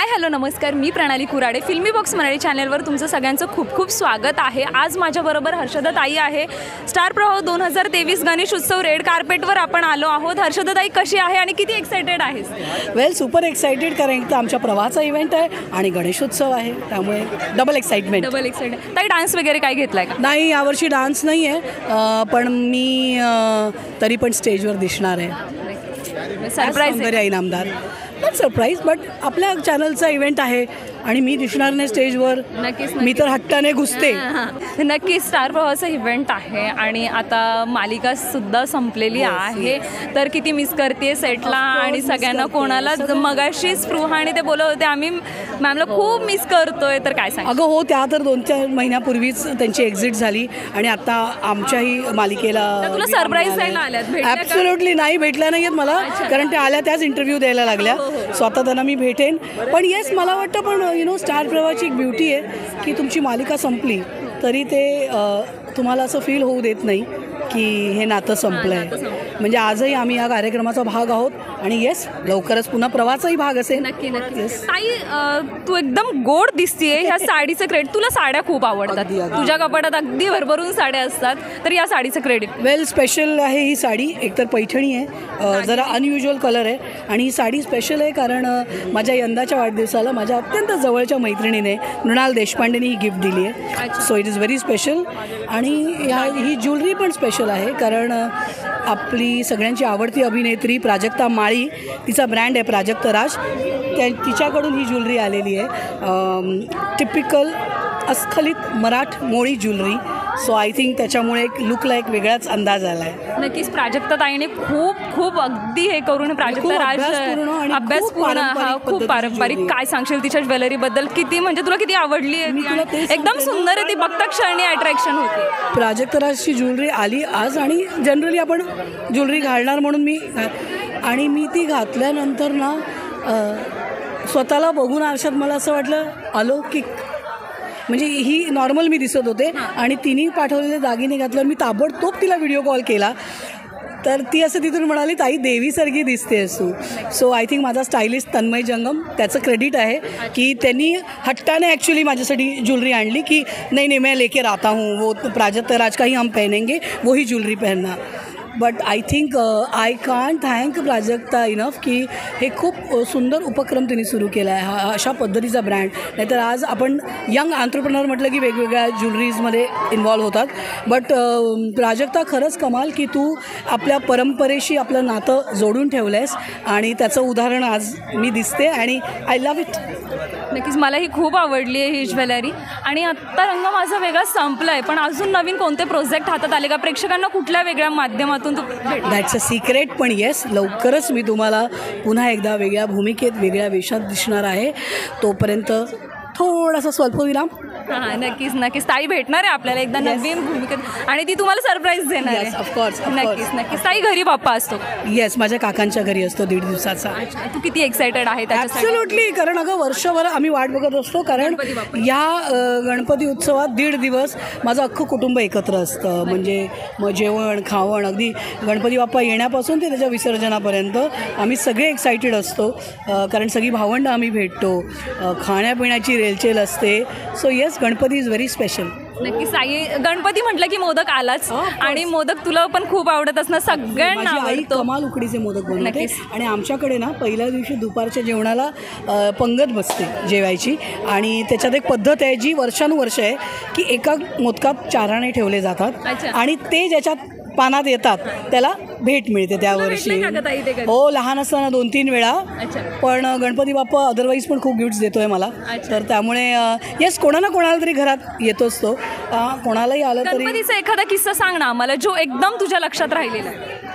Hi hello नमस्कार, मी प्रणाली कुराडे. फिल्मी बॉक्स मराठी चॅनलवर तुमचं सगळ्यांचं खूप खूप स्वागत आहे. आज माझ्याबरोबर हर्षदा ताई आहे. स्टार प्रवाह 2023 गणेश उत्सव रेड कार्पेटवर आपण आलो आहोत. हर्षदा ताई कशी आहे आणि किती एक्सायटेड आहेस? वेल सुपर एक्सायटेड, कारण एक तर आमच्या प्रवाहाचा इव्हेंट आहे आणि गणेशोत्सव आहे, त्यामुळे डबल एक्साइटमेंट. ताई डान्स वगैरे काय घेतलाय का? नाही, यावर्षी डान्स नाही आहे, पण मी तरी पण स्टेजवर दिसणार आहे. सरप्राईज आहे इनामदार. नॉट सरप्राईज, बट आपल्या चॅनलचा इव्हेंट आहे आणि मी दिसणार नाही स्टेजवर. नक्कीच मी तर हट्टाने घुसते. नक्कीच स्टार प्रवाहाचा इव्हेंट आहे आणि आता मालिका सुद्धा संपलेली आहे. तर किती मिस करते सेटला आणि सगळ्यांना. कोणाला मगाशी स्पृहाने ते बोलत होते आम्ही मॅमला खूप मिस करतोय, तर काय सांग? अगं हो, त्या तर 2-4 महिन्यापूर्वीच त्यांची एक्झिट झाली आणि आता आमच्याही मालिकेला तुला सरप्राईज द्यायला आल्यात? ॲब्सोल्युटली नाही, भेटल्या नाही आहेत मला, कारण त्या आल्या त्याच इंटरव्ह्यू द्यायला लागल्या. स्वतः त्यांना मी भेटेन. पण येस, मला वाटतं पण स्टार प्रवाहाची एक ब्युटी आहे की तुमची मालिका संपली तरी ते तुम्हाला असं फील होऊ देत नाही की हे नातं संपलं आहे. म्हणजे आजही आम्ही या कार्यक्रमाचा भाग आहोत आणि येस, लवकरच पुन्हा प्रवाहाचाही भाग असेल. नक्की नक्की. ताई, तू एकदम गोड दिसतीये. ह्या साडीचं क्रेडिट, तुला साड्या खूप आवडतात, तुझ्या कपाटात अगदी भरभरून साड्या असतात, तर या साडीचं क्रेडिट? वेल, स्पेशल आहे ही साडी. एकतर पैठणी आहे, जरा अनयुज्युअल कलर आहे आणि ही साडी स्पेशल आहे कारण माझ्या यंदाच्या वाढदिवसाला माझ्या अत्यंत जवळच्या मैत्रिणीने मृणाल देशपांडेने ही गिफ्ट दिली आहे. So it is very special. आणि ही ज्वेलरी पण स्पेशल आहे कारण आपली सगळ्यांची आवडती अभिनेत्री प्राजक्ता माळी, तिचा ब्रँड आहे प्राजक्त राज, तिच्याकडून ही ज्वेलरी आलेली आहे. टिपिकल अस्खलित मराठ मोळी ज्वेलरी. सो आय थिंक त्याच्यामुळे एक लुकला एक वेगळाच अंदाज आला आहे. नक्कीच प्राजक्ता ताईने खूप खूप अगदी हे करून प्राजक्ता राज अभ्यास पूर्ण, हा खूप पारंपरिक. काय सांगशील तिच्या ज्वेलरीबद्दल? किती म्हणजे तुला किती आवडली आहे? एकदम सुंदर आहे ती, बघता क्षणी अट्रॅक्शन होते. प्राजक्त राजची ज्वेलरी आली आज आणि जनरली आपण ज्वेलरी घालणार म्हणून मी ती घातल्यानंतर ना स्वतःला बघून आरशात मला असं वाटलं अलौकिक. म्हणजे ही नॉर्मल मी दिसत होते आणि तिने पाठवलेले दागिने घातल्यावर मी ताबडतोब तिला व्हिडिओ कॉल केला, तर ती असं तिथून म्हणाली, ताई देवीसारखी दिसतेस तू. सो आय थिंक माझा स्टायलिस्ट तन्मय जंगम, त्याचं क्रेडिट आहे की त्यांनी हट्टाने ॲक्च्युली माझ्यासाठी ज्वेलरी आणली की नहीं मैं लेके आता हूँ, वो प्राजक्त राज का ही हम पहनेंगे, वही ज्वेलरी पहनना. But I think I can't thank Prajakta enough की हे खूप सुंदर उपक्रम त्यांनी सुरू केला आहे, हा अशा पद्धतीचा ब्रँड. नाहीतर आज आपण यंग एंटरप्रेनर म्हटलं की वेगवेगळ्या ज्वेलरीजमध्ये इन्व्हॉल्व होतात. बट प्राजक्ता, खरंच कमाल की तू आपल्या परंपरेशी आपलं नातं जोडून ठेवलं आहेस आणि त्याचं उदाहरण आज मी दिसते आणि आय लव्ह इट. नक्कीच, मलाही खूप आवडली आहे ही ज्वेलरी. आणि आत्ता रंग माझा वेगळा संपला आहे, पण अजून नवीन कोणते प्रोजेक्ट हातात आले का? प्रेक्षकांना कुठल्या वेगळ्या माध्यमातून तू? That's a secret. पण येस, लवकरच मी तुम्हाला पुन्हा एकदा वेगळ्या भूमिकेत वेगळ्या वेशात दिसणार आहे. तोपर्यंत थोडासा स्वल्पविराम. हां, नक्कीच नक्कीच. ताई भेटणार आहे आपल्याला एकदा नवीन भूमिकेत आणि ती तुम्हाला सरप्राईज देणार आहे. ऑफकोर्स. नक्कीच नक्कीच. ताई, घरी बाप्पा असतो? येस, माझ्या काकांच्या घरी असतो 1.5 दिवसाचा. तू किती एक्सायटेड आहे? ॲब्सोल्युटली, कारण अगं वर्षभर आम्ही वाट बघत असतो, कारण या गणपती उत्सवात 1.5 दिवस माझं अख्खं कुटुंब एकत्र असतं. म्हणजे मग जेवण खावण, अगदी गणपती बाप्पा येण्यापासून ते त्याच्या विसर्जनापर्यंत आम्ही सगळे एक्सायटेड असतो, कारण सगळी भावंडं आम्ही भेटतो, खाण्यापिण्याची रेलचेल असते. So yes, Ganpati is very special. नक्की. साई, गणपती म्हटलं की मोदक आलाच आणि मोदक तुला पण खूप आवडत असणार, सगळ्यांना आई कमाल उकडीचे मोदक बनवते. आणि आमच्याकडे ना पहिल्या दिवशी दुपारच्या जेवणाला पंगत बसते जेवायची आणि त्याच्यात एक पद्धत आहे जी वर्षानुवर्ष आहे की एका मोदकात 4 आणे ठेवले जातात आणि ते ज्याच्यात पानात येतात त्याला भेट मिळते त्या वर्षी. हो, लहान असताना 2-3 वेळा. पण गणपती बाप्पा अदरवाईज पण खूप गिफ्ट्स देतोय मला, तर त्यामुळे येस, कोणाला कोणाला तरी घरात येतोच तो. कोणालाही आलं तरी. गणपतीचा एखादा किस्सा सांग ना आम्हाला, जो एकदम तुझ्या लक्षात राहिलेला.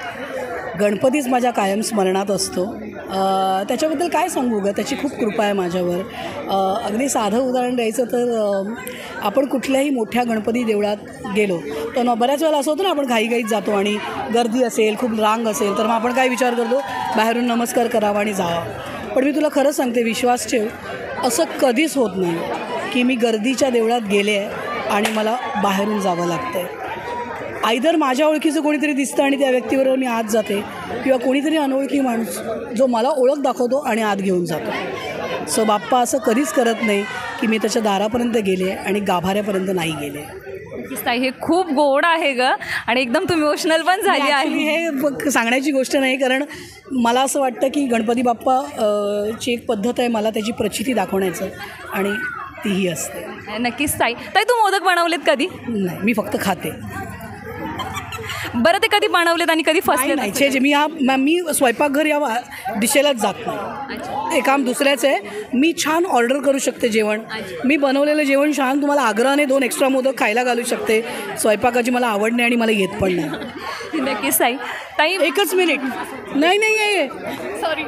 गणपतीच माझ्या कायम स्मरणात असतो. त्याच्याबद्दल काय सांगू ग, त्याची खूप कृपा आहे माझ्यावर. अगदी साधं उदाहरण द्यायचं तर आपण कुठल्याही मोठ्या गणपती देवळात गेलो तर बऱ्याच वेळेला असं होतं ना, आपण घाईघाईत जातो आणि गर्दी असेल, खूप रांग असेल, तर मग आपण काय विचार करतो, बाहेरून नमस्कार करावा आणि जावा. पण मी तुला खरंच सांगते, विश्वास ठेव, असं कधीच होत नाही की मी गर्दीच्या देवळात गेले आहे आणि मला बाहेरून जावं लागतं आहे. आयदर माझ्या ओळखीचं कोणीतरी दिसतं आणि त्या व्यक्तीबरोबर मी आत जाते, किंवा कोणीतरी अनोळखी माणूस जो मला ओळख दाखवतो आणि आत घेऊन जातो. सो बाप्पा असं कधीच करत नाही की मी त्याच्या दारापर्यंत गेले आणि गाभाऱ्यापर्यंत नाही गेले. नक्कीच ताई, हे खूप गोड आहे ग आणि एकदम तू इमोशनल पण झाली Actually आहे. हे सांगण्याची गोष्ट नाही, कारण मला असं वाटतं की गणपती बाप्पा ची एक पद्धत आहे मला त्याची प्रचिती दाखवण्याचं आणि तीही असते. नक्कीच ताई. ताई, तू मोदक बनवलेत कधी? नाही, मी फक्त खाते. बरं, ते कधी बनवलेत आणि कधी फसलेत? नाही जे मी स्वयंपाकघर या दिशेलाच जात नाही. हे काम दुसऱ्याचं आहे. मी छान ऑर्डर करू शकते जेवण. मी बनवलेलं जेवण छान तुम्हाला आग्रहाने 2 एक्स्ट्रा मोदक खायला घालू शकते. स्वयंपाकाची मला आवड नाही आणि मला येत पण नाही. नक्कीच ताई. ताई, एकच मिनिट. नाही सॉरी,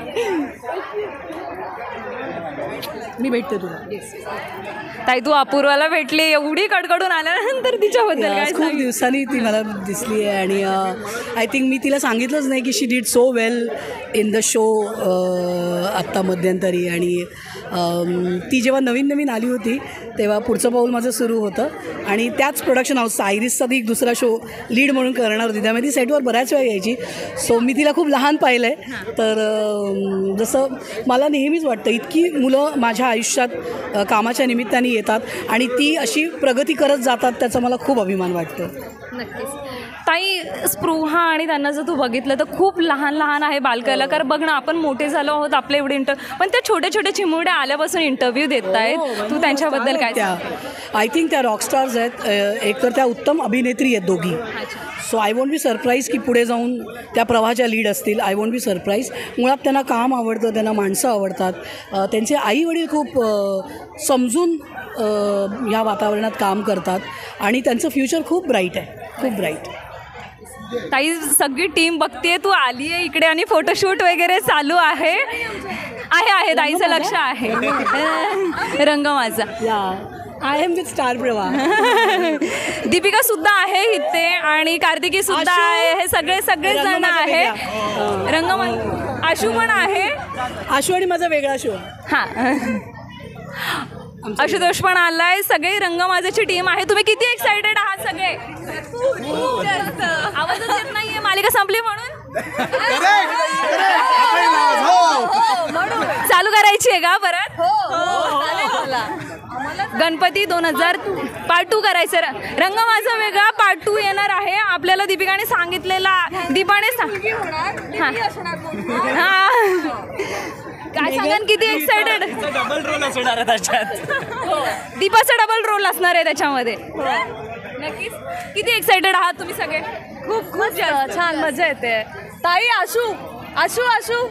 मी भेटते तुला. ताई, तू अपूर्वाला भेटली, एवढी कडकडून आल्यानंतर तिच्याबद्दल काय खूप दिवसांनी ती मला दिसली आहे आणि आय थिंक मी तिला सांगितलंच नाही की she did so well in the show आत्ता मध्यंतरी. आणि ती जेव्हा नवीन आली होती तेव्हा पुढचं पाऊल माझं सुरू होतं आणि त्याच प्रोडक्शन हाऊस आयरिसचा ती एक दुसरा शो लीड म्हणून करणार होती. त्यामुळे ती सेटवर बऱ्याच वेळा यायची. सो मी तिला खूप लहान पाहिलं आहे. तर जसं मला नेहमीच वाटतं इतकी मुलं माझ्या आयुष्यात कामाच्या निमित्ताने येतात आणि ती अशी प्रगती करत जातात, त्याचा मला खूप अभिमान वाटतो. नक्कीच ताई, स्पृहा आणि त्यांना जर तू बघितलं तर खूप लहान आहे बालकलाकार. बघ ना, आपण मोठे झालो आहोत, आपले एवढे पण त्या छोट्या चिमुरड्या आल्यापासून इंटरव्ह्यू देत आहेत. तू त्यांच्याबद्दल काय? त्या आय थिंक त्या रॉकस्टार्स आहेत. एक तर त्या उत्तम अभिनेत्री आहेत दोघी. So I won't be surprise की पुढे जाऊन त्या प्रवाहाच्या लीड असतील. I won't be surprise. मुळात त्यांना काम आवडतं, त्यांना माणसं आवडतात. त्यांचे आई वडील खूप समजून ह्या वातावरणात काम करतात आणि त्यांचं फ्युचर खूप ब्राईट आहे, खूप ब्राईट. ताई, सगळी टीम बघते, तू आली आहे इकडे आणि फोटोशूट वगैरे चालू आहे. ताईचं लक्ष आहे. रंग माझा. आय एम विथ स्टार प्रवाह. दीपिका सुद्धा आहे इथे आणि कार्तिकी सुद्धा आहे. हे सगळे जण आहे. आशू पण आहे. आशू आणि माझा वेगळा शो. हां, आशुतोष पण आलाय. सगळे रंग माझ्याची टीम आहे. तुम्ही किती एक्सायटेड आहात सगळे? खूप जास्त. आवाजच येत नाहीये मालिका संपली म्हणून. चालू करायची आहे का परत? गणपती 2000 पार्ट 2 करायचं. रंग माझा वेगळा पार्ट 2 येणार आहे. आपल्याला दीपिकाने सांगितलेला. दीपाने काय सांगाल, किती एक्सायटेड? डबल रोल असणार आहे त्याच्यात. दीपाचा डबल रोल असणार आहे त्याच्यामध्ये. नक्कीच. किती एक्सायटेड आहात तुम्ही सगळे? खूप छान, मजा येते. ताई, आशू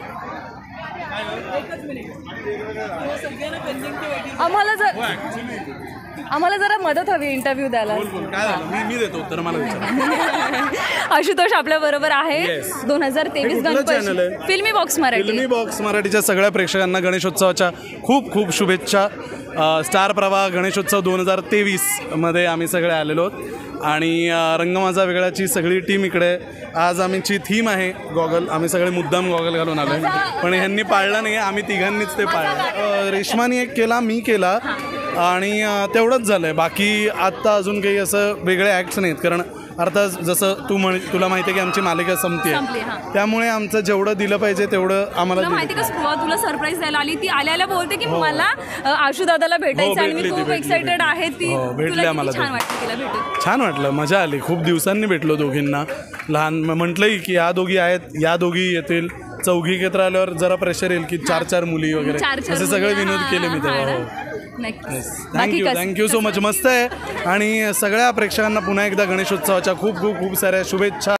आम्हाला जरा मदत हवी इंटरव्ह्यू द्यायला. मी देतो उत्तर, मला विचार. आशुतोष आपल्या बरोबर आहे. 2023 गणपती फिल्मी बॉक्स मराठीच्या सगळ्या प्रेक्षकांना गणेशोत्सवाच्या खूप शुभेच्छा. स्टार प्रवाह गणेशोत्सव 2023 मध्ये आम्ही सगळे आलेलो आहोत आणि रंग माझा वेगळाची सगळी टीम इकडे. आज आमची थीम आहे गॉगल. आम्ही सगळे मुद्दाम गॉगल घालून आलो आहे, पण ह्यांनी पाळला नाही. आम्ही तिघांनीच ते पाळलं. रेश्मानी एक केला, मी केला आणि तेवढंच झालं आहे. बाकी आत्ता अजून काही असं वेगळे ॲक्ट्स नाहीत, कारण अर्थात जसं तुला माहिती आहे की आमची मालिका संपते, त्यामुळे आमचं जेवढं दिलं पाहिजे तेवढं आम्हाला माहिती का. स्पृहा तुला सरप्राईज द्यायला आली. ती आल्याला बोलते की मला आशू दादाला भेटायचं आणि मी खूप एक्सायटेड आहे. ती भेटली आम्हाला. छान वाटलं तिला भेटून. छान वाटलं, मजा आली. खूप दिवसांनी भेटलो दोघींना. लहान म्हटलंही की या दोघी आहेत, या दोघी येतील. चौघी एकत्र आल्यावर जरा प्रेशर येईल की 4 मुली वगैरे असे सगळे विनोद केले मी तेव्हा. Thank you so much. मस्त आहे आणि सगळ्या प्रेक्षकांना पुन्हा एकदा गणेशोत्सवाच्या खूप साऱ्या शुभेच्छा.